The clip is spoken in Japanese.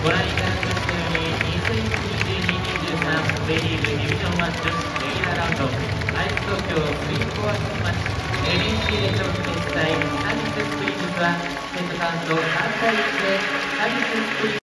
ご覧いただきましたように、2022-23 J リーグディビジョン1女子レギュラーラウンド、アイス東京スイートコアスマッチ、NEC で勝利決済サービススプリングスは、セットカウント3対1でサービススプリングス